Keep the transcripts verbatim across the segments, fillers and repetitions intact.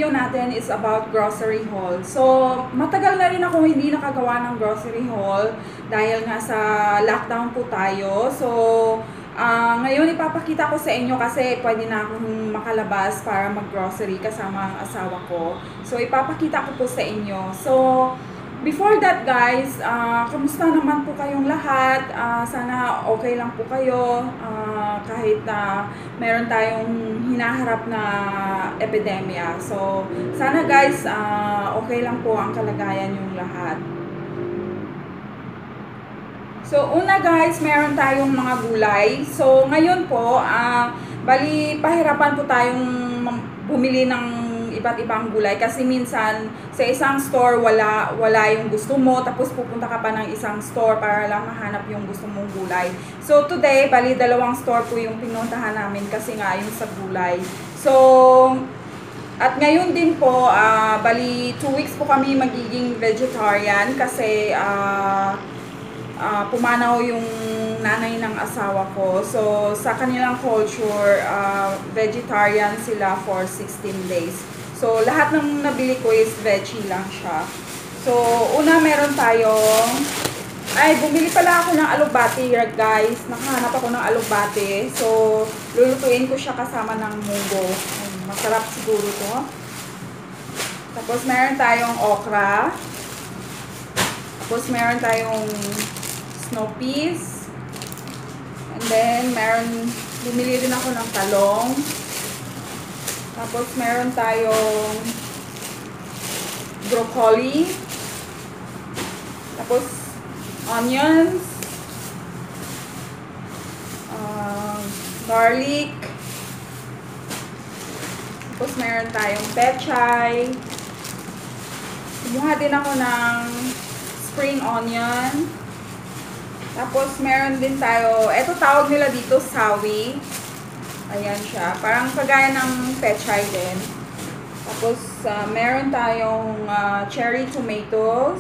video natin is about grocery haul. So, matagal na rin ako hindi nakagawa ng grocery haul dahil nga sa lockdown po tayo. So, uh, ngayon ipapakita ko sa inyo kasi pwede na akong makalabas para mag-grocery kasama ang asawa ko. So, ipapakita ko po sa inyo. So, before that guys, uh, kamusta naman po kayong lahat? Uh, sana okay lang po kayo uh, kahit na uh, meron tayong hinaharap na epidemya. So, sana guys, uh, okay lang po ang kalagayan yung lahat. So, una guys, meron tayong mga gulay. So, ngayon po, uh, bali, pahirapan po tayong bumili ng iba't ibang gulay kasi minsan sa isang store wala wala yung gusto mo, tapos pupunta ka pa ng isang store para lang mahanap yung gusto mong gulay. So today, bali dalawang store po yung pinuntahan namin kasi nga yung sa gulay. So at ngayon din po, uh, bali two weeks po kami magiging vegetarian kasi uh, uh, pumanaw yung nanay ng asawa ko. So sa kanilang culture, uh, vegetarian sila for sixteen days. So, lahat ng nabili ko is veggie lang siya. So, una meron tayong, ay, bumili pala ako ng alubati, guys. Nakahanap ako ng alubati. So, lulutuin ko siya kasama ng munggo. Masarap siguro to. Tapos, meron tayong okra. Tapos, meron tayong snow peas. And then, meron, bumili din ako ng talong. Tapos, meron tayong broccoli. Tapos, onions. Uh, garlic. Tapos, meron tayong pechay. Kumuha din ako ng spring onion. Tapos, meron din tayo, eto tawag nila dito, sawi. Ayan siya. Parang kagaya ng pechay din. Tapos, uh, meron tayong uh, cherry tomatoes.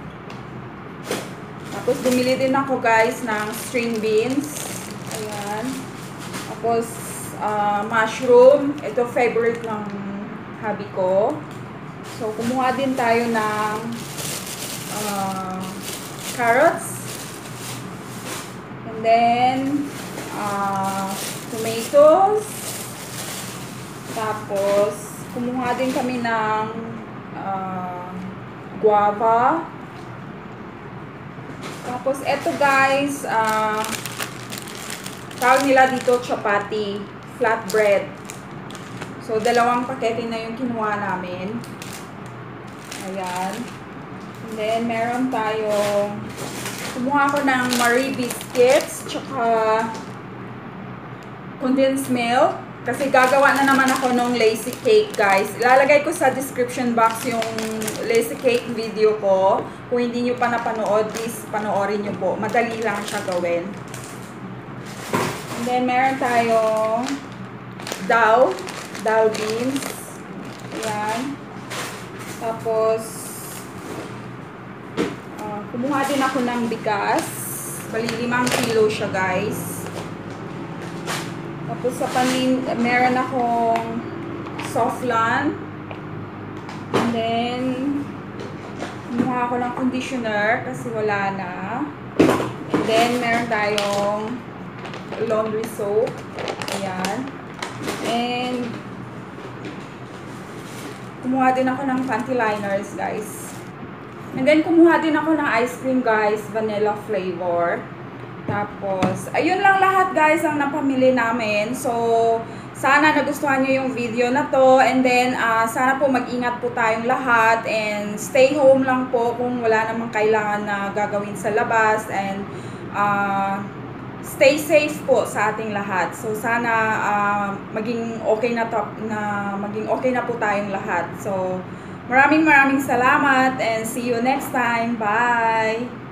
Tapos, bumili din ako guys ng string beans. Ayan. Tapos, uh, mushroom. Ito favorite ng hubby ko. So, kumuha din tayo ng uh, carrots. And then, uh, tomatoes. Tapos, kumuha din kami ng uh, guava. Tapos, eto guys, uh, tawag nila dito chapati, flatbread. So, dalawang pakete na yung kinuha namin. Ayan. And then, meron tayong, kumuha ko ng Marie biscuits, tsaka condensed milk. Kasi gagawa na naman ako ng lazy cake, guys. Ilalagay ko sa description box yung lazy cake video ko. Kung hindi nyo pa napanood, please panoorin nyo po. Madali lang siya gawin. And then, meron tayong dal. Dal beans. Ayan. Tapos, uh, kumuha din ako ng bigas. Bali, limang kilo siya, guys. Tapos sa panin, meron akong Softland. And then, kumuha ako ng conditioner kasi wala na. And then, meron tayong laundry soap. Ayan. And, kumuha din ako ng panty liners, guys. And then, kumuha din ako ng ice cream, guys. Vanilla flavor. Tapos, ayun lang lahat guys ang napamili namin. So, sana nagustuhan nyo yung video na to. And then, uh, sana po mag-ingat po tayong lahat. And stay home lang po kung wala namang kailangan na gagawin sa labas. And uh, stay safe po sa ating lahat. So, sana uh, maging okay na, to, na, maging okay na po tayong lahat. So, maraming maraming salamat and see you next time. Bye!